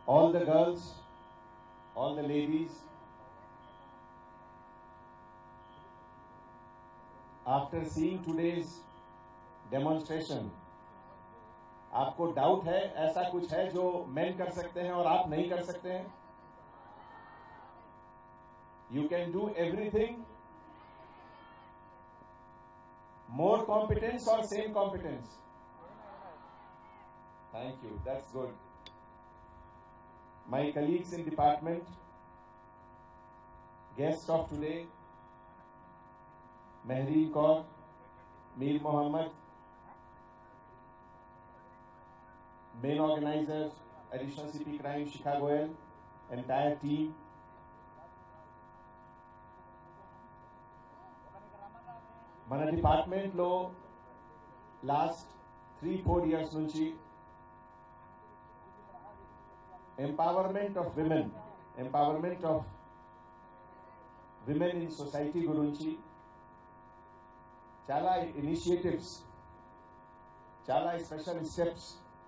all the girls, all the ladies, after seeing today's demonstration, आपको doubt है ऐसा कुछ है जो मेन कर सकते हैं और आप नहीं कर सकते हैं? You can do everything. More competence or same competence? Thank you. That's good. My colleagues in department, guest of today, Mehreen Kaur, Mir Mohammed, main organizers, additional CP crime, Shikha Goel, entire team. మన department లో last 3-4 years నుంచి empowerment of women in society గురించి చాలా initiatives, చాలా special steps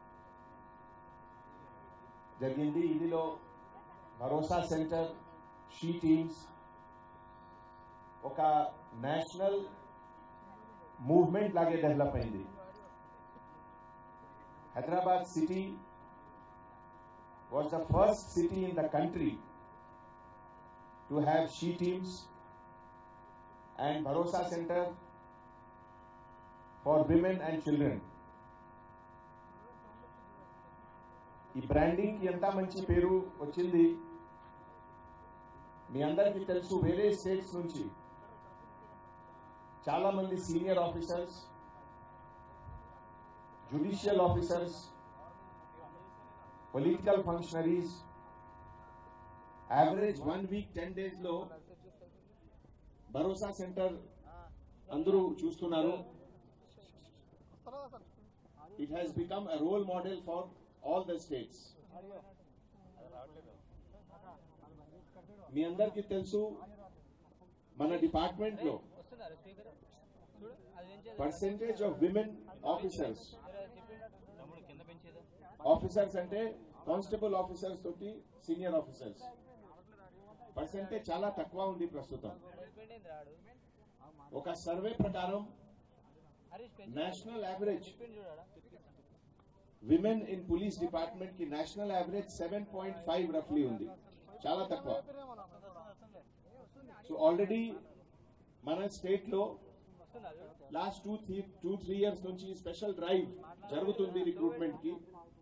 జరిగింది. ఇదిలో Bharosa centre, she teams ఒక national movement లాగే డెవలప్ అయింది. Hyderabad city was the first city in the country to have she teams and Bharosa Center for women and children. ఈ branding కి ఎంత మంచి పేరు వచ్చింది మీ అందరికీ తెలుసు. వేరే స్టేట్స్ నుంచి చాలా మంది senior officers, judicial officers, political functionaries average 1 week 10 days లో భరోసా సెంటర్ అందరూ చూస్తున్నారు. It has become a role model for all the states. మీ అందరికీ తెలుసు మన డిపార్ట్మెంట్ లో పర్సెంటేజ్ ఆఫ్ విమెన్ ఆఫీసర్స్ అంటే కానిస్టేబుల్ ఆఫీసర్స్ తోటి సీనియర్ ఆఫీసర్స్ పర్సెంటేజ్ చాలా తక్కువ ఉంది ప్రస్తుతం. ఒక సర్వే ప్రకారం national average women in police department కి నేషనల్ యావరేజ్ 7.5 రఫ్లీ ఉంది, చాలా తక్కువ. సో ఆల్రెడీ మన స్టేట్ లో లాస్ట్ 2-3 years నుంచి స్పెషల్ డ్రైవ్ జరుగుతుంది రిక్రూట్మెంట్ కి.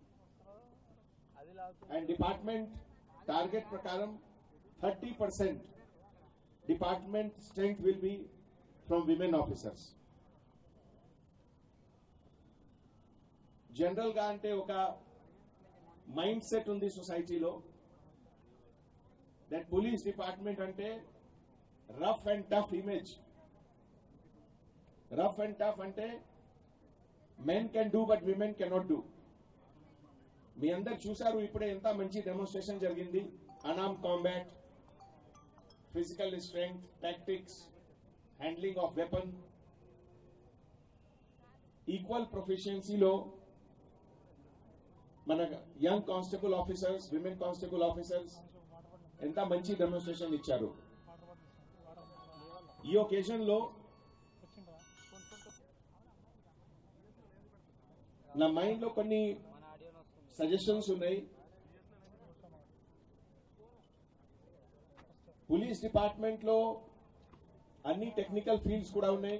అండ్ డిపార్ట్మెంట్ టార్గెట్ ప్రకారం 30% department strength will be from women officers. General గా అంటే ఒక మైండ్ సెట్ ఉంది సొసైటీలో దట్ పోలీస్ డిపార్ట్మెంట్ అంటే rough and tough image. Rough and tough అంటే men can do but women cannot do. మీ అందరు చూశారు ఇప్పుడే ఎంత మంచి డెమోన్స్ట్రేషన్ జరిగింది. అనామ్ combat, physical strength, tactics, handling of weapon, equal ప్రొఫిషియన్సీలో మన young constable officers, women constable officers ఎంత మంచి డెమోన్స్ట్రేషన్ ఇచ్చారు. ఈ ఒకేజన్ లో నా మైండ్ లో కొన్ని సజెషన్స్ ఉన్నాయి. పోలీస్ డిపార్ట్మెంట్ లో అన్ని టెక్నికల్ ఫీల్డ్స్ కూడా ఉన్నాయి.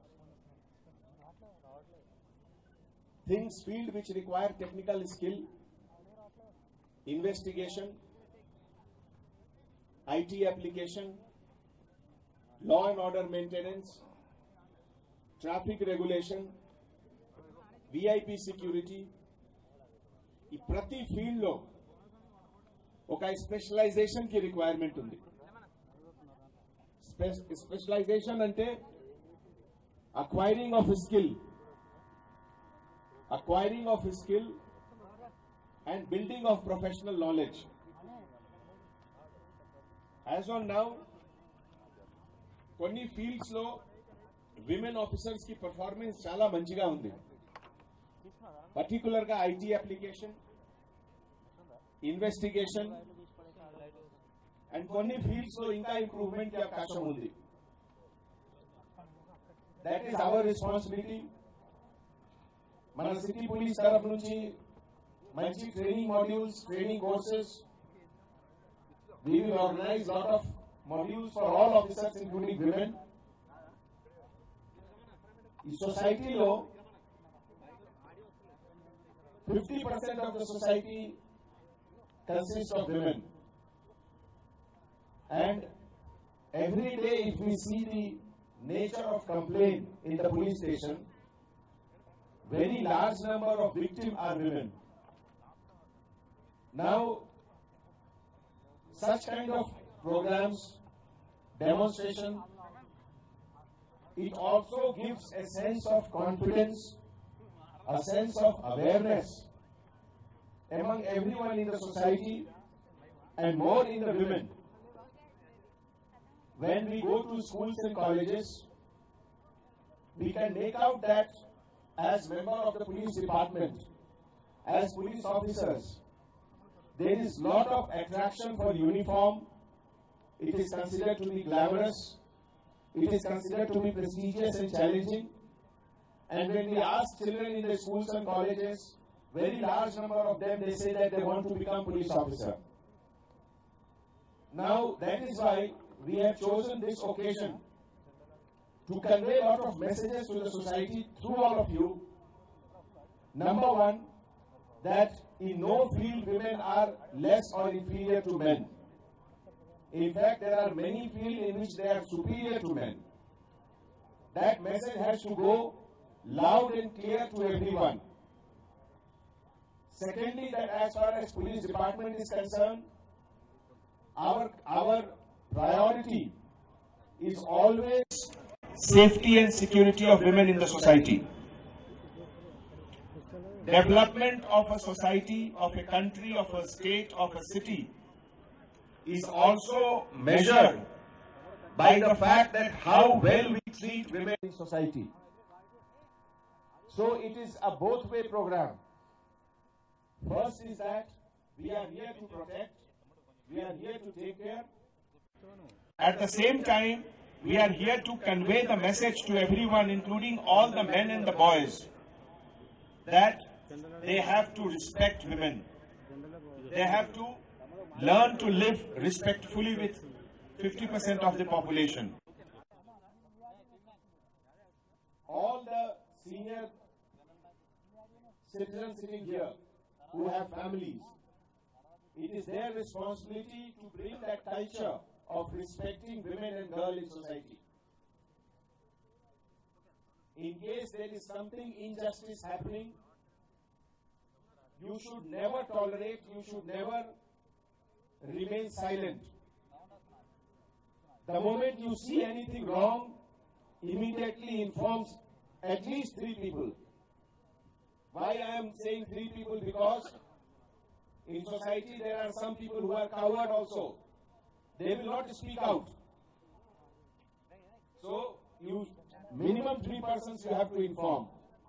Things field which require technical skill, investigation, IT application, law and order maintenance, traffic regulation, VIP security. ఈ ప్రతి ఫీల్డ్ లో ఒక స్పెషలైజేషన్ కి రిక్వైర్మెంట్ ఉంది. స్పెషలైజేషన్ అంటే acquiring of skill and building of professional knowledge. As on now కొన్ని fields లో women officers కి పర్ఫార్మెన్స్ చాలా మంచిగా ఉంది. పర్టికులర్ గా ఐటీ అప్లికేషన్, ఇన్వెస్టిగేషన్ అండ్ కొన్ని ఫీల్డ్స్ లో ఇంకా ఇంప్రూవ్మెంట్ కి అవకాశం ఉంది. That is our responsibility. మన సిటీ పోలీస్ తరఫు నుంచి మంచి training modules, training courses, we will organize lot of modules for all officers including women. ఈ సొసైటీలో 50% of the society consists of women, and every day if we see the nature of complaint in the police station, very large number of victims are women. Now such kind of programs, demonstration, it also gives a sense of confidence, a sense of awareness among everyone in the society and more in the women. When we go to schools and colleges, we can make out that as member of the police department, as police officers, there is lot of attraction for uniform. It is considered to be glamorous. It is considered to be prestigious and challenging. And when we ask children in the schools and colleges, very large number of them, they say that they want to become police officer. Now, that is why we have chosen this occasion to convey a lot of messages to the society through all of you. Number one, that in no field women are less or inferior to men. In fact, there are many fields in which they are superior to men. That message has to go loud and clear to everyone. Secondly, that as far as police department is concerned, our priority is always safety and security of women in the society. Development of a society, of a country, of a state, of a city is also measured by the fact that how well we treat women in society. So it is a both-way program. First is that we are here to protect, we are here to take care. At the same time, we are here to convey the message to everyone, including all the men and the boys, that they have to respect women. They have to learn to live respectfully with 50% of the population. All the senior citizens sitting here who have families, it is their responsibility to bring that culture of respecting women and girls in society. In case there is something injustice happening, you should never tolerate, you should never remain silent. The moment you see anything wrong, immediately informs at least 3 people. Why I am saying 3 people? Because in society there are some people who are coward also. They will not speak out. So, minimum 3 persons you have to inform.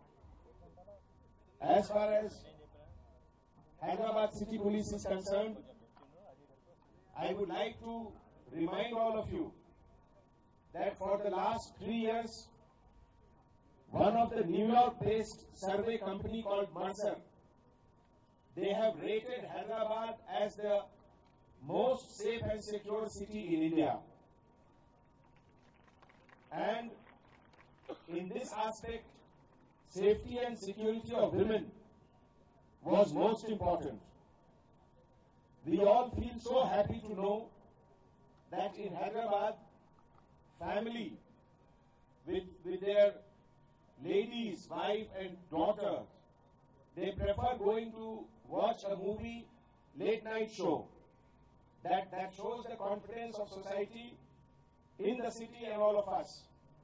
As far as Hyderabad City Police is concerned, I would like to remind all of you that for the last 3 years, one of the New York-based survey company called Mercer, they have rated Hyderabad as the most safe and secure city in India. And in this aspect, safety and security of women was most important. We all feel so happy to know that in Hyderabad, family with their ladies, wife and daughter, they prefer going to watch a movie, late night show. That shows the confidence of society in the city and all of us.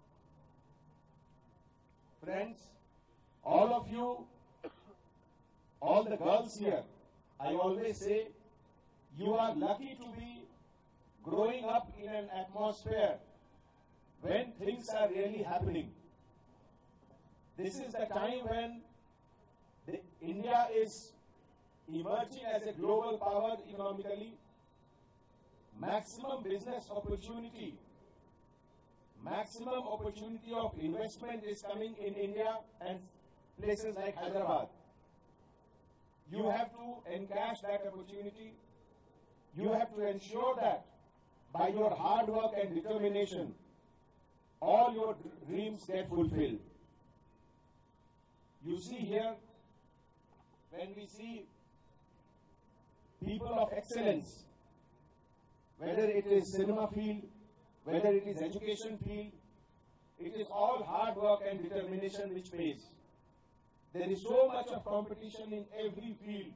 Friends, all of you, all the girls here, I always say, you are lucky to be growing up in an atmosphere when things are really happening. This is the time when India is emerging as a global power economically, maximum business opportunity, maximum opportunity of investment is coming in India and places like Hyderabad. You have to encash that opportunity. You have to ensure that by your hard work and determination, all your dreams get fulfilled. You see here, when we see people of excellence, whether it is cinema field, whether it is education field, it is all hard work and determination which pays. There is so much of competition in every field.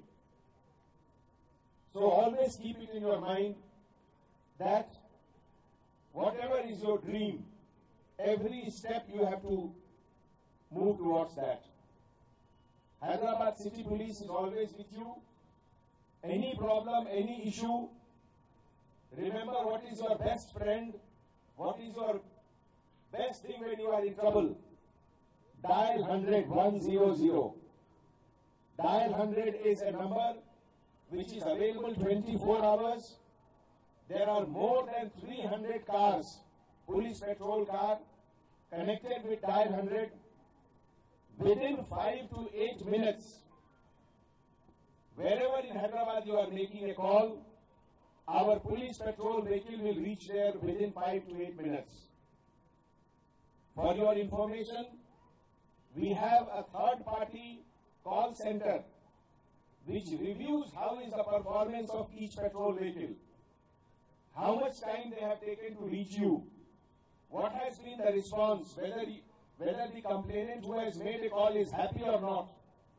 So always keep it in your mind that whatever is your dream, every step you have to move towards that. Hyderabad City Police is always with you. Any problem, any issue, remember what is your best friend, what is your best thing when you are in trouble. Dial 100 100. Dial 100 is a number which is available 24 hours. There are more than 300 cars, police patrol car, connected with Dial 100. Within 5 to 8 minutes, wherever in Hyderabad you are making a call, our police patrol vehicle will reach there within 5 to 8 minutes. For your information, we have a third-party call center which reviews how is the performance of each patrol vehicle, how much time they have taken to reach you, what has been the response, whether the complainant who has made a call is happy or not.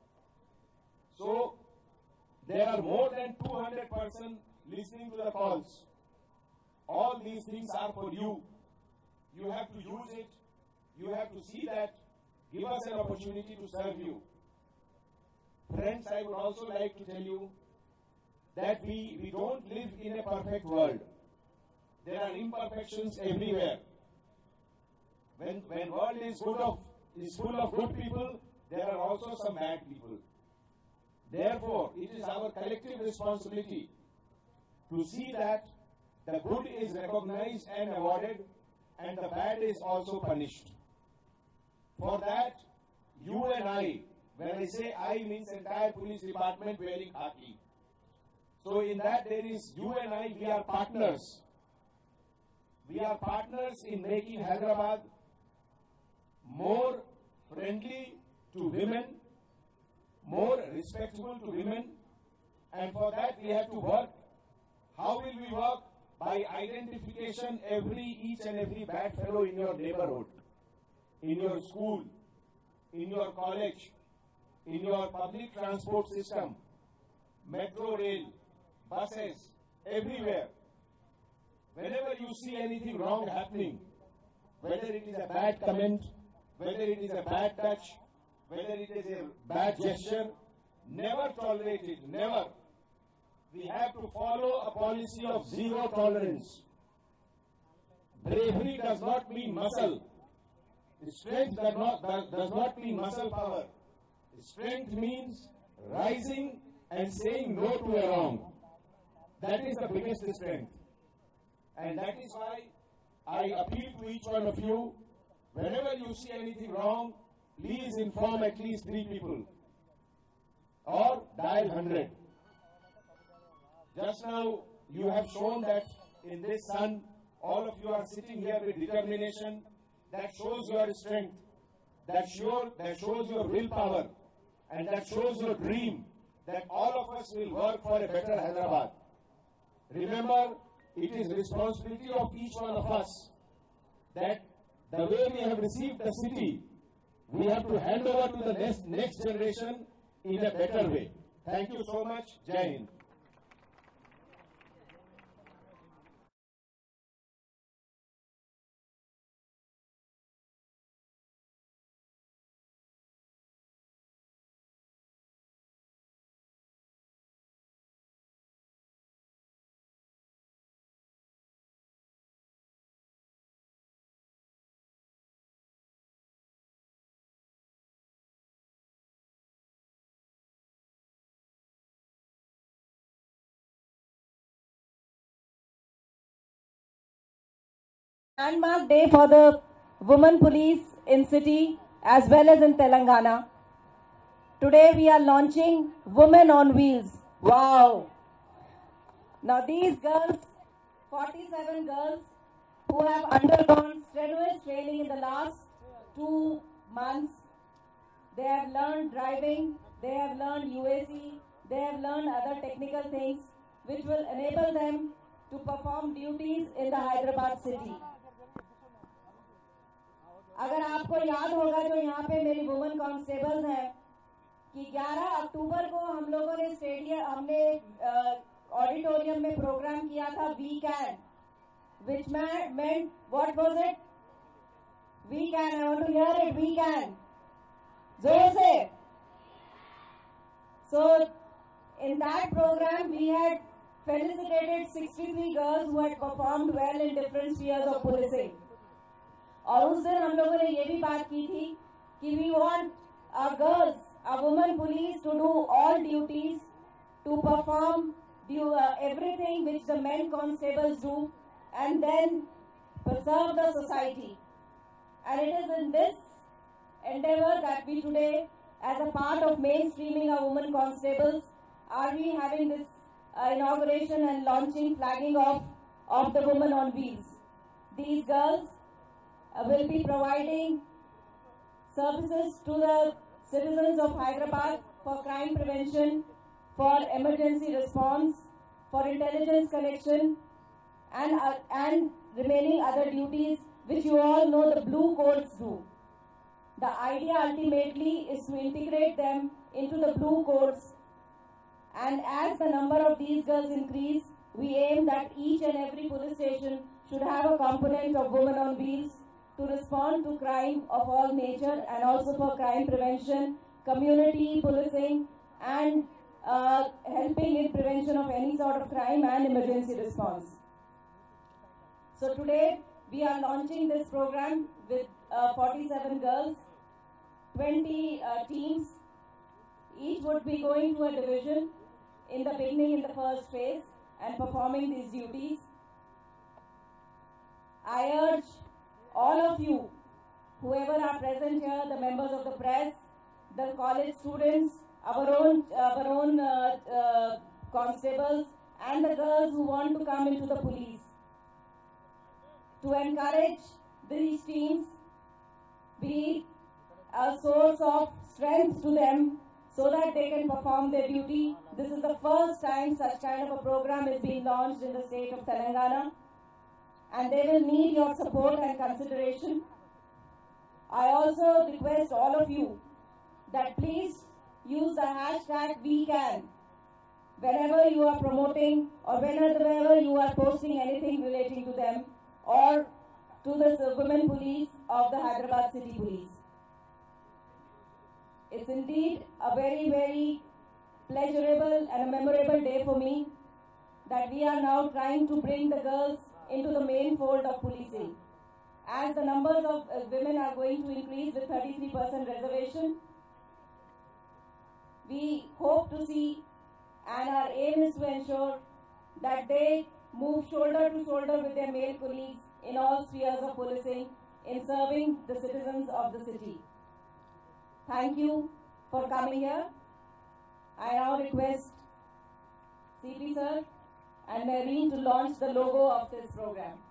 So, there are more than 200 persons listening to the calls. All these things are for you. You have to use it. You have to see that. Give us an opportunity to serve you. Friends, I would also like to tell you that we don't live in a perfect world. There are imperfections everywhere. When world is full of good people, there are also some bad people. Therefore, it is our collective responsibility to see that the good is recognized and awarded and the bad is also punished. For that, you and I, when I say I means entire police department wearing khaki. So in that there is you and I, we are partners. We are partners in making Hyderabad more friendly to women, more respectful to women, and for that we have to work. How will we work? By identification each and every bad fellow in your neighborhood, in your school, in your college, in your public transport system, metro rail, buses, everywhere. Whenever you see anything wrong happening, whether it is a bad comment, whether it is a bad touch, whether it is a bad gesture, never tolerate it, never. We have to follow a policy of zero tolerance. Bravery does not mean muscle. Strength does not mean muscle power. Strength means rising and saying no to a wrong. That is the biggest strength. And that is why I appeal to each one of you, whenever you see anything wrong, please inform at least 3 people or dial 100. Just now you have shown that in this sun, all of you are sitting here with determination. That shows your strength, that shows your willpower, and that shows your dream that all of us will work for a better Hyderabad. Remember, it is responsibility of each one of us that the way we have received the city, we have to hand over to the next generation in a better way. Thank you so much. Jai Hind. Landmark day for the women police in city as well as in Telangana. Today we are launching Women on Wheels. Wow! Now these girls, 47 girls who have undergone strenuous training in the last 2 months, they have learned driving, they have learned UAC, they have learned other technical things which will enable them to perform duties in the Hyderabad city. अगर आपको याद होगा जो यहाँ पे मेरी women constables हैं कि 11 अक्टूबर को हम लोगों ने हमने ऑडिटोरियम में प्रोग्राम किया था we can, which meant what was it? We can. I want to hear it. We can. जोर से. So in that program we had felicitated 63 girls who had performed well in different spheres of policing. और उस दिन हम लोगों ने ये भी बात की थी कि we want our girls, our women police to do all duties, to perform everything which the men constables do, and then preserve the society. And it is in this endeavor that we today, as a part of mainstreaming our women constables, are we having this inauguration and launching, flagging of the Women on Wheels. These girls will be providing services to the citizens of Hyderabad for crime prevention, for emergency response, for intelligence collection, and remaining other duties which you all know the blue codes do. The idea ultimately is to integrate them into the blue codes, and as the number of these girls increase, we aim that each and every police station should have a component of Women on Wheels to respond to crime of all nature and also for crime prevention, community policing, and helping in prevention of any sort of crime and emergency response. So today we are launching this program with 47 girls, 20 teams. Each would be going to a division in the beginning, in the first phase, and performing these duties. I urge all of you, whoever are present here, the members of the press, the college students, our own constables, and the girls who want to come into the police, to encourage these teams, be a source of strength to them so that they can perform their duty. This is the first time such kind of a program is being launched in the state of Telangana, and they will need your support and consideration. I also request all of you that please use the hashtag #WeCan whenever you are promoting or whenever you are posting anything relating to them or to the women police of the Hyderabad City Police. It's indeed a very, very pleasurable and a memorable day for me that we are now trying to bring the girls into the main fold of policing. As the numbers of women are going to increase with 33% reservation, we hope to see, and our aim is to ensure that they move shoulder to shoulder with their male colleagues in all spheres of policing in serving the citizens of the city. Thank you for coming here. I now request CP sir and Marine to launch the logo of this program.